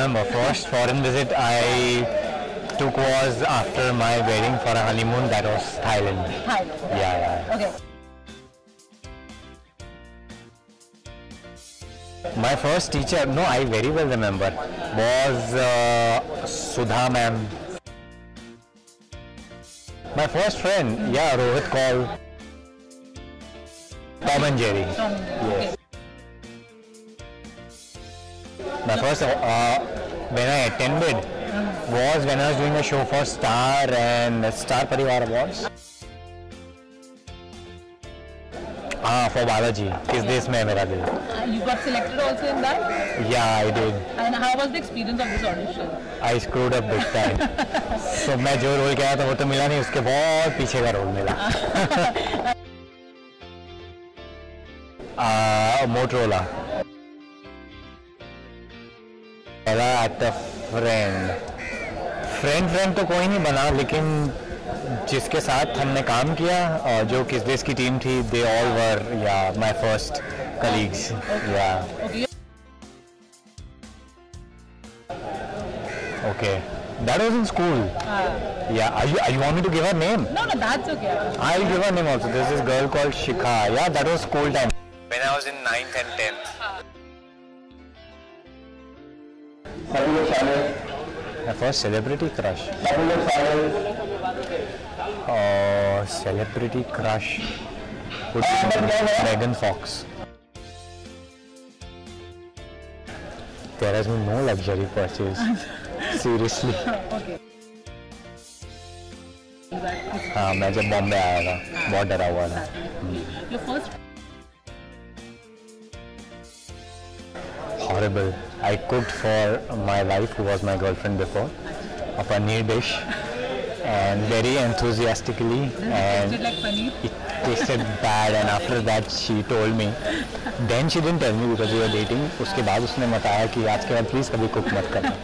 remember first foreign visit I took was after my wedding for a honeymoon. That was Thailand. Thailand. Yeah. Okay. My first teacher, no, I very well remember, was Sudha ma'am. My first friend, yeah, Rohit called Tom and Jerry. Yes. My first, when I attended, was when I was doing a show for Star and Star Parivar Awards. For Balaji, Kis Desh Mein Mera Dil. You got selected also in that? Yeah, I did. And how was the experience of this audition? I screwed up big time. So मैं जो role किया था वो तो मिला नहीं, उसके बहुत पीछे का रोल मिला. Motorola. पहला एक्टर फ्रेंड तो कोई नहीं बना, लेकिन जिसके साथ हमने काम किया और जो किस देश की टीम थी, they all were my first colleagues. Okay. That was in school. Yeah. Are you want me to give her name? No, that's okay. I'll give her name also. There's this girl called Shikha. Yeah, that was school time. When I was in 9th and 10th. My first celebrity crush. Celebrity crush would be Megan Fox. There has been no luxury purchase. Seriously. Okay. हाँ, मैं जब बॉम्बे आया था बहुत डरा हुआ था. Your first? Horrible. I cooked for my wife, who was my girlfriend before, a paneer dish, and very enthusiastically. And Tasted like paneer? it tasted bad. And after that, she told me. Then she didn't tell me because we were dating. उसके बाद उसने बताया कि आज के बाद please कभी cook मत करना.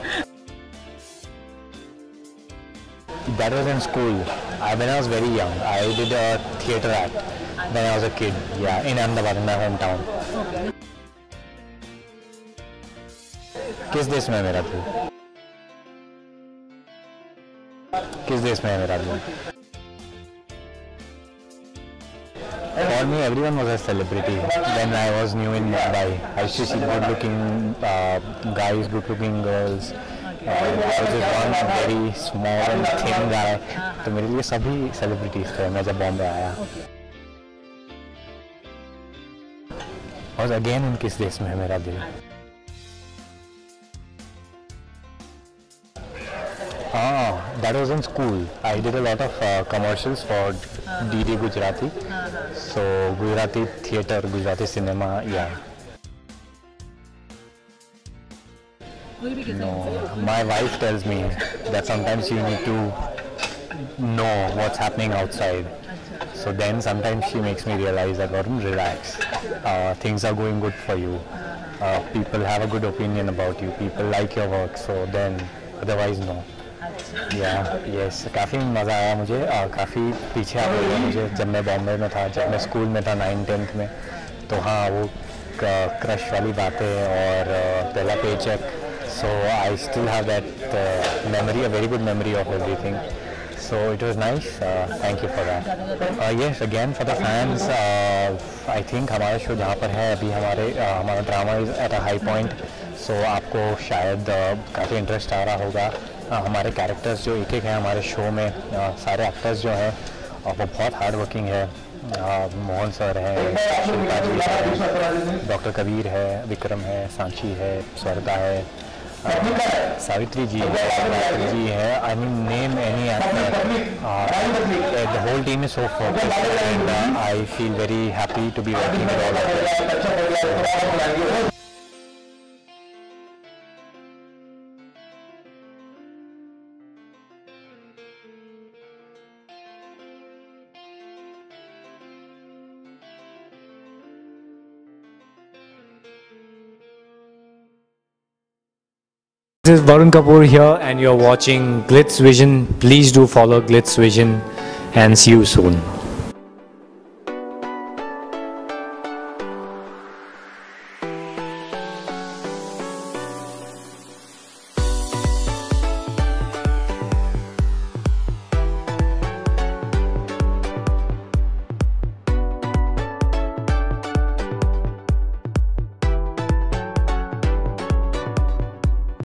That was in school. When I was very young, I did a theatre act when I was a kid. Yeah, in Ahmedabad, in my hometown. Okay. किस देश में है मेरा दिल? किस देश में है मेरा दिल? For me, everyone was a celebrity when I was new in Mumbai. I used to see good-looking guys, good-looking girls. I was just one very small and thin guy. तो मेरे लिए सभी celebrities थे मैं जब बॉम्बे आया. और again in किस देश में है मेरा दिल? That was in school. I did a lot of commercials for DD Gujarati. So Gujarati theatre, Gujarati cinema, yeah. No, my wife tells me that sometimes you need to know what's happening outside. So then sometimes she makes me realize that Varun, relax. Things are going good for you. People have a good opinion about you. People like your work. So then, otherwise no. Yes, काफ़ी मज़ा आया मुझे. काफ़ी पीछे आ गया मुझे जब मैं बॉम्बे में था, जब मैं स्कूल में था 9th-10th में. तो हाँ, वो क्रश वाली बातें और पहला paycheck. So I still have that memory, a very good memory of everything. So it was nice. Thank you for that. Yes, again for the fans. I think हमारा शो जहाँ पर है अभी हमारा drama is at a high point. So आपको शायद काफ़ी interest आ रहा होगा. हमारे कैरेक्टर्स जो एक हैं हमारे शो में, सारे एक्टर्स जो हैं वो बहुत हार्ड वर्किंग है. मोहन सर है, शिल्पा जी है, डॉक्टर कबीर है, विक्रम है, सांची है, स्वर्दा है, सावित्री जी है. I mean, name any actor. The whole team is so focused and I feel very happy to be working with all of them. This is Varun Kapoor here and you're watching GlitzVision. Please do follow GlitzVision and see you soon.